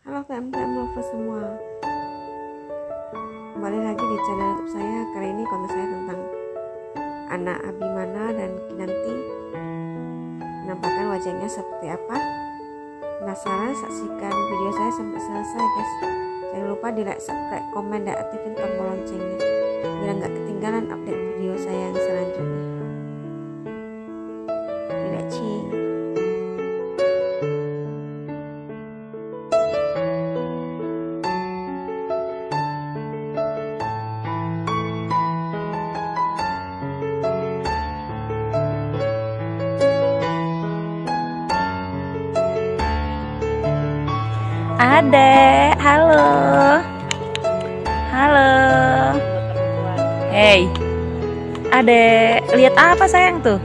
Halo TM lovers semua, kembali lagi di channel YouTube saya. Kali ini konten saya tentang anak Abimana dan Kinanti, penampakan wajahnya seperti apa. Penasaran? Saksikan video saya sampai selesai guys. Jangan lupa di like, subscribe, komen, dan aktifin tombol loncengnya biar nggak ketinggalan update video saya yang selanjutnya. Tidak cing. Adek, halo. Halo. Hey. Adek, lihat apa sayang tuh?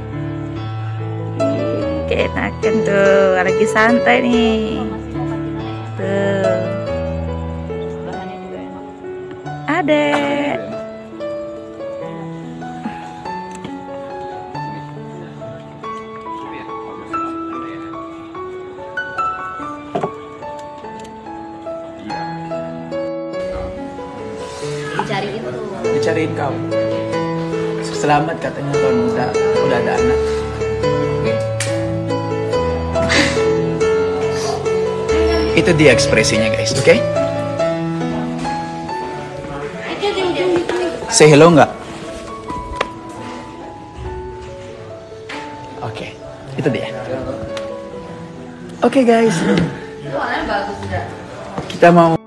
Keenakan tuh, lagi santai nih. Tuh. Adek. Dicariin kau. Selamat katanya tahun muda udah ada anak. Itu dia ekspresinya guys, oke? Okay? Say hello nggak? Oke, itu dia. Oke guys, kita mau